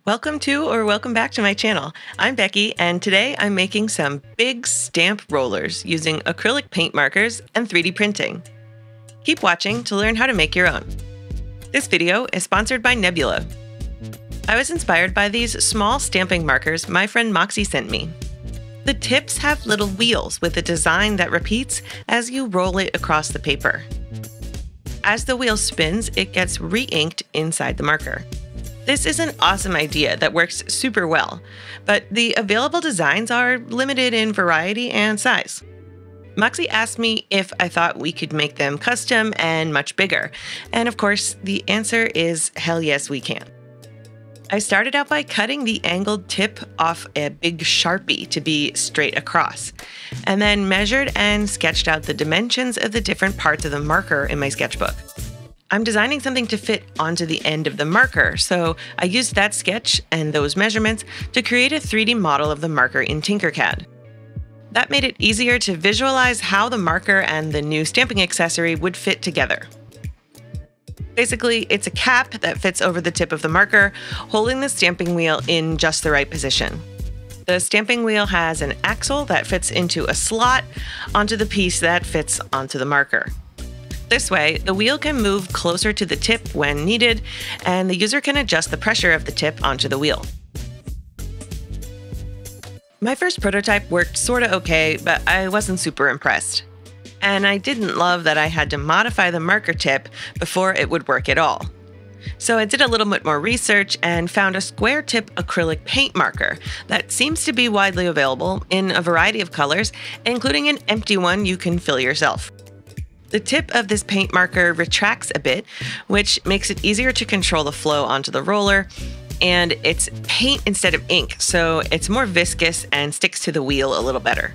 Welcome to or welcome back to my channel. I'm Becky, and today I'm making some big stamp rollers using acrylic paint markers and 3D printing. Keep watching to learn how to make your own. This video is sponsored by Nebula. I was inspired by these small stamping markers my friend Moxie sent me. The tips have little wheels with a design that repeats as you roll it across the paper. As the wheel spins, it gets re-inked inside the marker. This is an awesome idea that works super well, but the available designs are limited in variety and size. Moxie asked me if I thought we could make them custom and much bigger, and of course, the answer is hell yes, we can. I started out by cutting the angled tip off a big Sharpie to be straight across, and then measured and sketched out the dimensions of the different parts of the marker in my sketchbook. I'm designing something to fit onto the end of the marker, so I used that sketch and those measurements to create a 3D model of the marker in Tinkercad. That made it easier to visualize how the marker and the new stamping accessory would fit together. Basically, it's a cap that fits over the tip of the marker, holding the stamping wheel in just the right position. The stamping wheel has an axle that fits into a slot onto the piece that fits onto the marker. This way, the wheel can move closer to the tip when needed, and the user can adjust the pressure of the tip onto the wheel. My first prototype worked sorta okay, but I wasn't super impressed. And I didn't love that I had to modify the marker tip before it would work at all. So I did a little bit more research and found a square tip acrylic paint marker that seems to be widely available in a variety of colors, including an empty one you can fill yourself. The tip of this paint marker retracts a bit, which makes it easier to control the flow onto the roller, and it's paint instead of ink, so it's more viscous and sticks to the wheel a little better.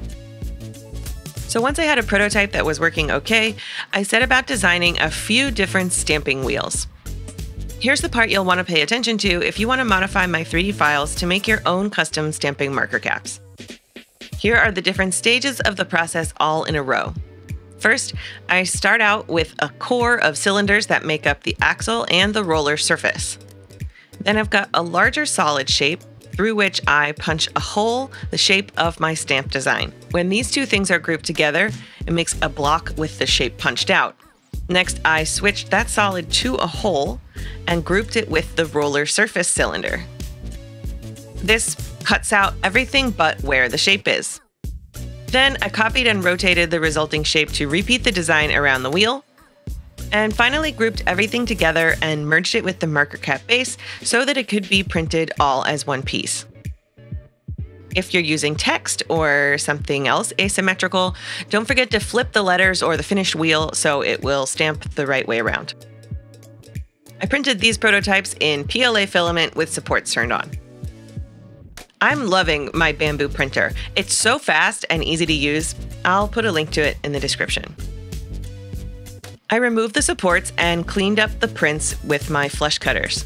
So once I had a prototype that was working okay, I set about designing a few different stamping wheels. Here's the part you'll want to pay attention to if you want to modify my 3D files to make your own custom stamping marker caps. Here are the different stages of the process all in a row. First, I start out with a core of cylinders that make up the axle and the roller surface. Then I've got a larger solid shape through which I punch a hole the shape of my stamp design. When these two things are grouped together, it makes a block with the shape punched out. Next, I switched that solid to a hole and grouped it with the roller surface cylinder. This cuts out everything but where the shape is. Then I copied and rotated the resulting shape to repeat the design around the wheel, and finally grouped everything together and merged it with the marker cap base so that it could be printed all as one piece. If you're using text or something else asymmetrical, don't forget to flip the letters or the finished wheel so it will stamp the right way around. I printed these prototypes in PLA filament with supports turned on. I'm loving my Bamboo printer. It's so fast and easy to use. I'll put a link to it in the description. I removed the supports and cleaned up the prints with my flush cutters.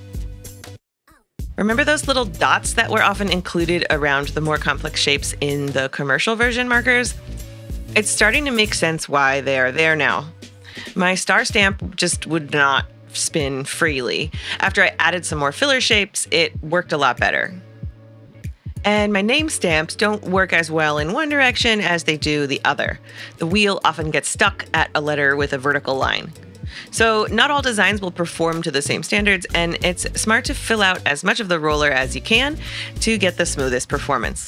Remember those little dots that were often included around the more complex shapes in the commercial version markers? It's starting to make sense why they are there now. My star stamp just would not spin freely. After I added some more filler shapes, it worked a lot better. And my name stamps don't work as well in one direction as they do the other. The wheel often gets stuck at a letter with a vertical line. So not all designs will perform to the same standards, and it's smart to fill out as much of the roller as you can to get the smoothest performance.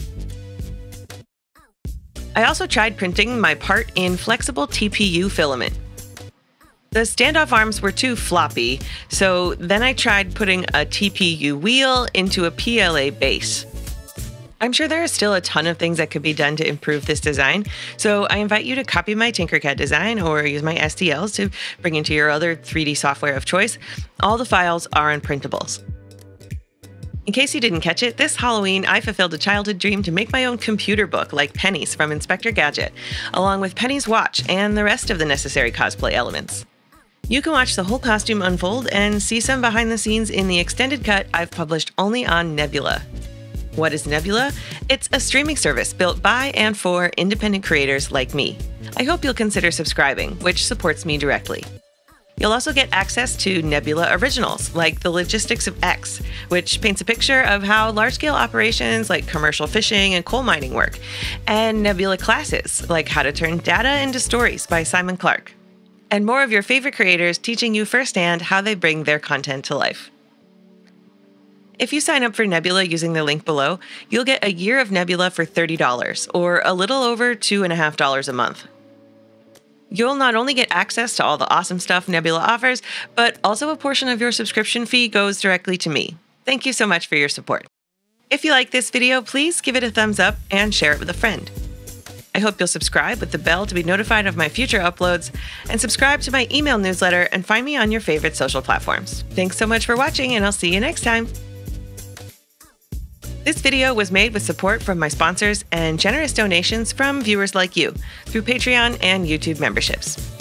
I also tried printing my part in flexible TPU filament. The standoff arms were too floppy, so then I tried putting a TPU wheel into a PLA base. I'm sure there are still a ton of things that could be done to improve this design, so I invite you to copy my Tinkercad design or use my STLs to bring into your other 3D software of choice. All the files are on printables. In case you didn't catch it, this Halloween I fulfilled a childhood dream to make my own computer book like Penny's from Inspector Gadget, along with Penny's watch and the rest of the necessary cosplay elements. You can watch the whole costume unfold and see some behind the scenes in the extended cut I've published only on Nebula. What is Nebula? It's a streaming service built by and for independent creators like me. I hope you'll consider subscribing, which supports me directly. You'll also get access to Nebula Originals, like The Logistics of X, which paints a picture of how large-scale operations like commercial fishing and coal mining work, and Nebula Classes, like How to Turn Data into Stories by Simon Clark, and more of your favorite creators teaching you firsthand how they bring their content to life. If you sign up for Nebula using the link below, you'll get a year of Nebula for $30, or a little over $2.50 a month. You'll not only get access to all the awesome stuff Nebula offers, but also a portion of your subscription fee goes directly to me. Thank you so much for your support. If you like this video, please give it a thumbs up and share it with a friend. I hope you'll subscribe with the bell to be notified of my future uploads, and subscribe to my email newsletter and find me on your favorite social platforms. Thanks so much for watching, and I'll see you next time. This video was made with support from my sponsors and generous donations from viewers like you through Patreon and YouTube memberships.